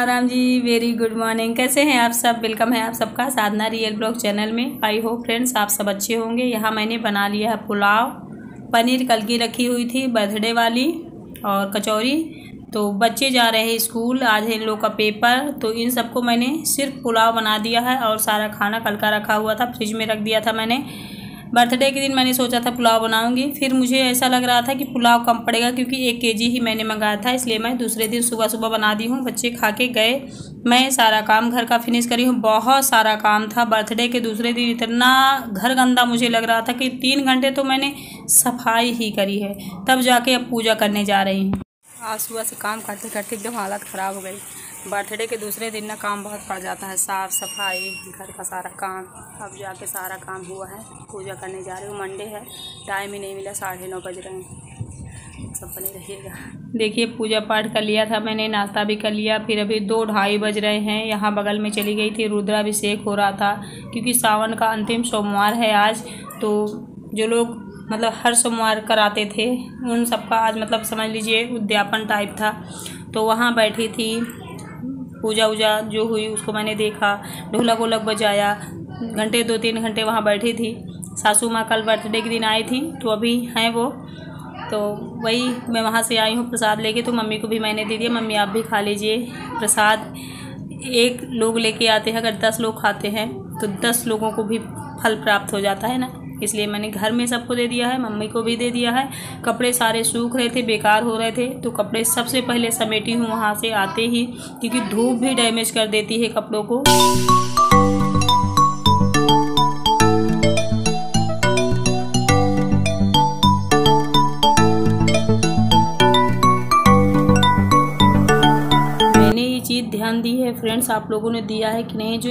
Ram Ram ji, very good morning. कैसे हैं आप सब? वेलकम है आप सबका साधना रियल ब्लॉग चैनल में। आई होप फ्रेंड्स आप सब अच्छे होंगे। यहाँ मैंने बना लिया है पुलाव, पनीर कल की रखी हुई थी बर्थडे वाली, और कचौरी। तो बच्चे जा रहे हैं स्कूल, आज है इन लोग का पेपर, तो इन सबको मैंने सिर्फ पुलाव बना दिया है और सारा खाना कल का रखा हुआ था, फ्रिज में रख दिया था मैंने। बर्थडे के दिन मैंने सोचा था पुलाव बनाऊंगी, फिर मुझे ऐसा लग रहा था कि पुलाव कम पड़ेगा क्योंकि 1 केजी ही मैंने मंगाया था, इसलिए मैं दूसरे दिन सुबह सुबह बना दी हूँ। बच्चे खा के गए, मैं सारा काम घर का फिनिश करी हूँ। बहुत सारा काम था। बर्थडे के दूसरे दिन इतना घर गंदा मुझे लग रहा था कि 3 घंटे तो मैंने सफाई ही करी है, तब जाके अब पूजा करने जा रही हूँ। आज सुबह से काम करते करते एकदम हालत ख़राब हो गई। बर्थडे के दूसरे दिन ना काम बहुत पड़ जाता है, साफ़ सफाई, घर का सारा काम। अब जाके सारा काम हुआ है, पूजा करने जा रही हूँ। मंडे है, टाइम ही नहीं मिला, 9:30 बज रहे हैं। सब बने रहिएगा। देखिए पूजा पाठ कर लिया था मैंने, नाश्ता भी कर लिया। फिर अभी 2-2:30 बज रहे हैं। यहाँ बगल में चली गई थी, रुद्राभिषेक हो रहा था क्योंकि सावन का अंतिम सोमवार है आज। तो जो लोग मतलब हर सोमवार कराते थे उन सबका आज मतलब समझ लीजिए उद्यापन टाइप था। तो वहाँ बैठी थी, पूजा वूजा जो हुई उसको मैंने देखा, ढोलक वोलक बजाया, घंटे 2-3 घंटे वहाँ बैठी थी। सासू माँ कल बर्थडे के दिन आई थी, तो अभी हैं वो, तो वही मैं वहाँ से आई हूँ प्रसाद लेके। तो मम्मी को भी मैंने दे दिया, मम्मी आप भी खा लीजिए प्रसाद। 1 लोग लेके आते हैं, अगर 10 लोग खाते हैं तो 10 लोगों को भी फल प्राप्त हो जाता है ना, इसलिए मैंने घर में सबको दे दिया है, मम्मी को भी दे दिया है। कपड़े सारे सूख रहे थे, बेकार हो रहे थे, तो कपड़े सबसे पहले समेटी हूँ वहाँ से आते ही, क्योंकि धूप भी डैमेज कर देती है कपड़ों को। चीज़ ध्यान दी है फ्रेंड्स, आप लोगों ने दिया है कि नहीं?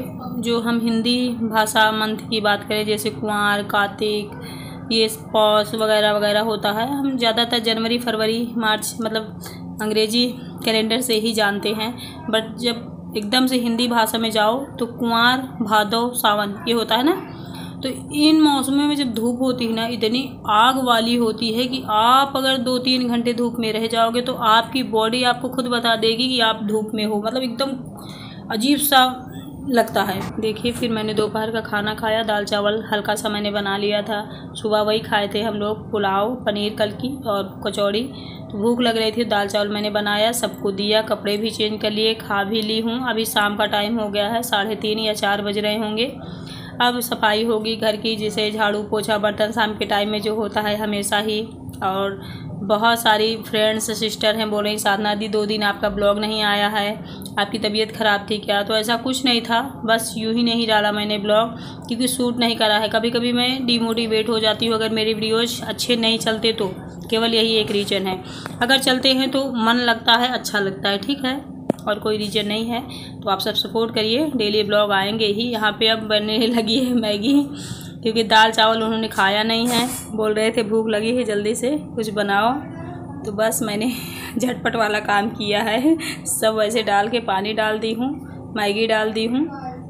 जो हम हिंदी भाषा मंथ की बात करें, जैसे कुंवार, कार्तिक, ये पौष वगैरह वगैरह होता है, हम ज़्यादातर जनवरी, फरवरी, मार्च मतलब अंग्रेजी कैलेंडर से ही जानते हैं। बट जब एकदम से हिंदी भाषा में जाओ तो कुंवार, भादव, सावन ये होता है ना। तो इन मौसमों में जब धूप होती है ना, इतनी आग वाली होती है कि आप अगर 2-3 घंटे धूप में रह जाओगे तो आपकी बॉडी आपको खुद बता देगी कि आप धूप में हो, मतलब एकदम अजीब सा लगता है। देखिए फिर मैंने दोपहर का खाना खाया, दाल चावल हल्का सा मैंने बना लिया था। सुबह वही खाए थे हम लोग, पुलाव, पनीर कल की और कचौड़ी। तो भूख लग रही थी, दाल चावल मैंने बनाया, सबको दिया, कपड़े भी चेंज कर लिए, खा भी ली हूँ। अभी शाम का टाइम हो गया है, 3:30 या 4 बज रहे होंगे। अब सफाई होगी घर की, जैसे झाड़ू पोछा बर्तन शाम के टाइम में जो होता है हमेशा ही। और बहुत सारी फ्रेंड्स सिस्टर हैं, बोल रही साधना दी 2 दिन आपका ब्लॉग नहीं आया है, आपकी तबीयत ख़राब थी क्या? तो ऐसा कुछ नहीं था, बस यूँ ही नहीं डाला मैंने ब्लॉग क्योंकि शूट नहीं करा है। कभी कभी मैं डिमोटिवेट हो जाती हूँ अगर मेरे वीडियोज़ अच्छे नहीं चलते तो, केवल यही एक रीज़न है। अगर चलते हैं तो मन लगता है, अच्छा लगता है, ठीक है, और कोई रीज़न नहीं है। तो आप सब सपोर्ट करिए, डेली ब्लॉग आएंगे ही। यहाँ पे अब बनने लगी है मैगी, क्योंकि दाल चावल उन्होंने खाया नहीं है, बोल रहे थे भूख लगी है जल्दी से कुछ बनाओ। तो बस मैंने झटपट वाला काम किया है, सब वैसे डाल के पानी डाल दी हूँ, मैगी डाल दी हूँ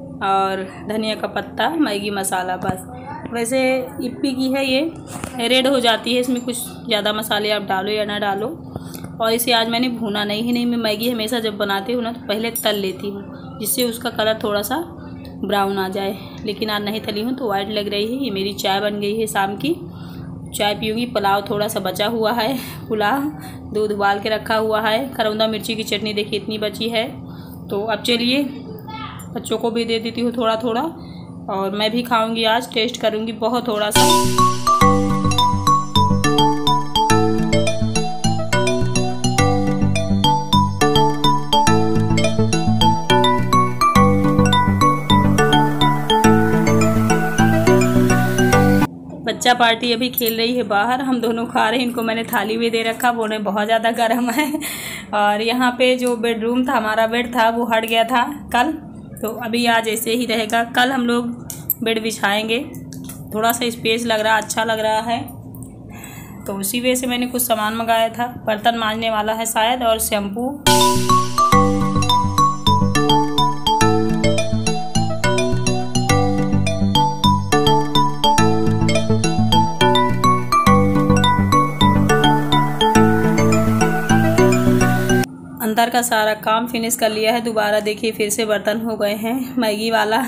और धनिया का पत्ता, मैगी मसाला, बस। वैसे इप्पी की है ये, रेड हो जाती है, इसमें कुछ ज़्यादा मसाले आप डालो या ना डालो। और इसे आज मैंने भूना नहीं, मैं मैगी हमेशा जब बनाती हूँ ना तो पहले तल लेती हूँ, जिससे उसका कलर थोड़ा सा ब्राउन आ जाए, लेकिन आज नहीं तली हूँ तो वाइट लग रही है। ये मेरी चाय बन गई है, शाम की चाय पीऊँगी। पुलाव थोड़ा सा बचा हुआ है, पुलाव दूध उबाल के रखा हुआ है। करौंदा मिर्ची की चटनी देखिए इतनी बची है। तो अब चलिए बच्चों को भी दे देती हूँ थोड़ा थोड़ा, और मैं भी खाऊँगी, आज टेस्ट करूँगी बहुत थोड़ा सा। बच्चा पार्टी अभी खेल रही है बाहर, हम दोनों खा रहे हैं। इनको मैंने थाली भी दे रखा, बोले बहुत ज़्यादा गर्म है। और यहाँ पे जो बेडरूम था, हमारा बेड था, वो हट गया था कल, तो अभी आज ऐसे ही रहेगा। कल हम लोग बेड बिछाएंगे, थोड़ा सा स्पेस लग रहा, अच्छा लग रहा है। तो उसी वजह से मैंने कुछ सामान मंगाया था, बर्तन मांजने वाला है शायद, और शैम्पू। अंदर का सारा काम फिनिश कर लिया है। दोबारा देखिए फिर से बर्तन हो गए हैं मैगी वाला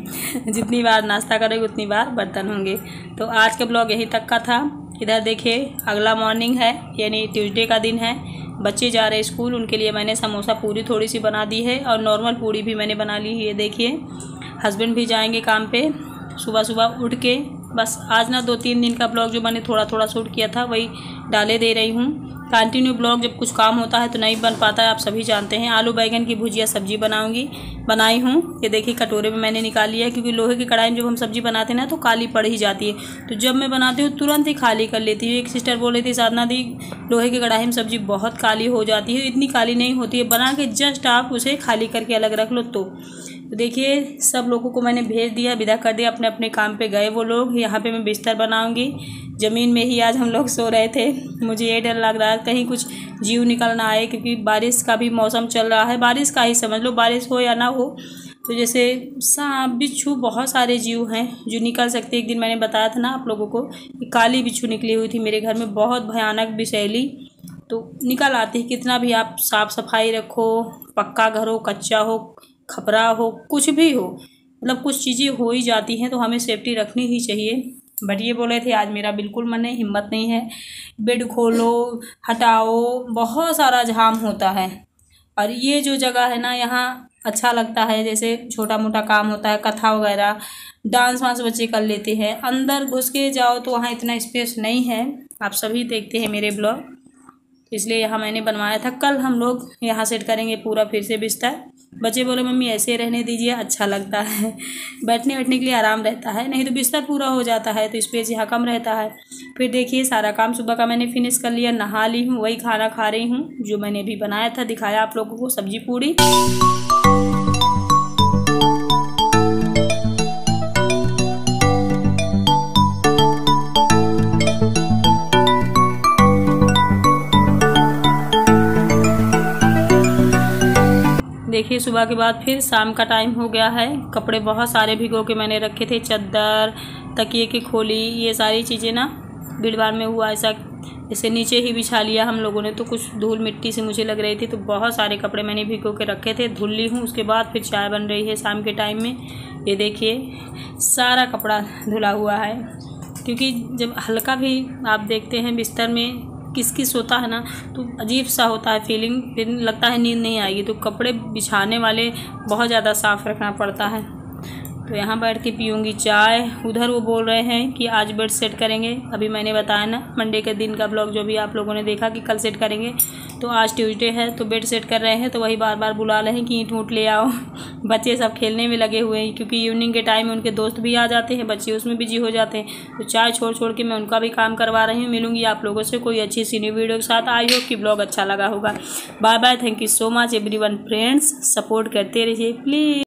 जितनी बार नाश्ता करोगे उतनी बार बर्तन होंगे। तो आज का ब्लॉग यहीं तक का था। इधर देखिए अगला मॉर्निंग है, यानी ट्यूसडे का दिन है। बच्चे जा रहे हैं स्कूल, उनके लिए मैंने समोसा पूरी थोड़ी सी बना दी है और नॉर्मल पूरी भी मैंने बना ली है। ये देखिए हस्बैंड भी जाएंगे काम पे सुबह सुबह उठ के। बस आज ना 2-3 दिन का ब्लॉग जो मैंने थोड़ा थोड़ा शूट किया था वही डाले दे रही हूँ। कंटिन्यू ब्लॉग जब कुछ काम होता है तो नहीं बन पाता है, आप सभी जानते हैं। आलू बैंगन की भुजिया सब्जी बनाई हूँ। ये देखिए कटोरे में मैंने निकाल लिया, क्योंकि लोहे की कढ़ाई में जब हम सब्जी बनाते हैं ना तो काली पड़ ही जाती है। तो जब मैं बनाती हूँ तुरंत ही खाली कर लेती हूँ। एक सिस्टर बोल रही थी साधना दी लोहे की कढ़ाई में सब्जी बहुत काली हो जाती है। इतनी काली नहीं होती है, बना के जस्ट आप उसे खाली करके अलग रख लो। तो देखिए सब लोगों को मैंने भेज दिया, विदा कर दिया, अपने अपने काम पे गए वो लोग। यहाँ पे मैं बिस्तर बनाऊंगी। ज़मीन में ही आज हम लोग सो रहे थे। मुझे ये डर लग रहा है कहीं कुछ जीव निकल ना आए, क्योंकि बारिश का भी मौसम चल रहा है। बारिश का ही समझ लो, बारिश हो या ना हो। तो जैसे सांप बिच्छू बहुत सारे जीव हैं जो निकल सकते। एक दिन मैंने बताया था ना आप लोगों को कि काली बिच्छू निकली हुई थी मेरे घर में, बहुत भयानक विषैली। तो निकल आती है, कितना भी आप साफ़ सफाई रखो, पक्का घर हो कच्चा हो खपरा हो कुछ भी हो, मतलब कुछ चीज़ें हो ही जाती हैं। तो हमें सेफ्टी रखनी ही चाहिए। बट ये बोले थे आज मेरा बिल्कुल मन नहीं, हिम्मत नहीं है। बेड खोलो हटाओ, बहुत सारा झाम होता है। और ये जो जगह है ना यहाँ अच्छा लगता है, जैसे छोटा मोटा काम होता है, कथा वगैरह, डांस वांस बच्चे कर लेते हैं। अंदर घुस के जाओ तो वहाँ इतना स्पेस नहीं है। आप सभी देखते हैं मेरे ब्लॉग, तो इसलिए यहाँ मैंने बनवाया था। कल हम लोग यहाँ सेट करेंगे पूरा फिर से बिस्तर। बच्चे बोले मम्मी ऐसे रहने दीजिए, अच्छा लगता है, बैठने बैठने के लिए आराम रहता है, नहीं तो बिस्तर पूरा हो जाता है तो स्पेस यहाँ कम रहता है। फिर देखिए सारा काम सुबह का मैंने फिनिश कर लिया, नहा ली हूँ, वही खाना खा रही हूँ जो मैंने अभी बनाया था, दिखाया आप लोगों को, सब्जी पूड़ी। देखिए सुबह के बाद फिर शाम का टाइम हो गया है। कपड़े बहुत सारे भिगो के मैंने रखे थे, चद्दर, तकिए की खोली, ये सारी चीज़ें ना भीड़-भाड़ में हुआ ऐसा, जैसे नीचे ही बिछा लिया हम लोगों ने। तो कुछ धूल मिट्टी से मुझे लग रही थी, तो बहुत सारे कपड़े मैंने भिगो के रखे थे, धुल ली हूँ। उसके बाद फिर चाय बन रही है शाम के टाइम में। ये देखिए सारा कपड़ा धुला हुआ है, क्योंकि जब हल्का भी आप देखते हैं बिस्तर में किस किस होता है ना तो अजीब सा होता है फीलिंग, फिर लगता है नींद नहीं आएगी। तो कपड़े बिछाने वाले बहुत ज़्यादा साफ़ रखना पड़ता है। तो यहाँ बैठ के पीऊँगी चाय। उधर वो बोल रहे हैं कि आज बेड सेट करेंगे। अभी मैंने बताया ना मंडे के दिन का ब्लॉग जो भी आप लोगों ने देखा कि कल सेट करेंगे, तो आज ट्यूसडे है तो बेड सेट कर रहे हैं। तो वही बार बार बुला रहे हैं कि ईंट ऊँट ले आओ। बच्चे सब खेलने में लगे हुए हैं, क्योंकि इवनिंग के टाइम में उनके दोस्त भी आ जाते हैं, बच्चे उसमें बिजी हो जाते हैं। तो चाय छोड़ छोड़ के मैं उनका भी काम करवा रही हूँ। मिलूंगी आप लोगों से कोई अच्छी सी न्यू वीडियो के साथ। आई होप कि ब्लॉग अच्छा लगा होगा। Bye bye, thank you so much everyone friends, support करते रहिए प्लीज़।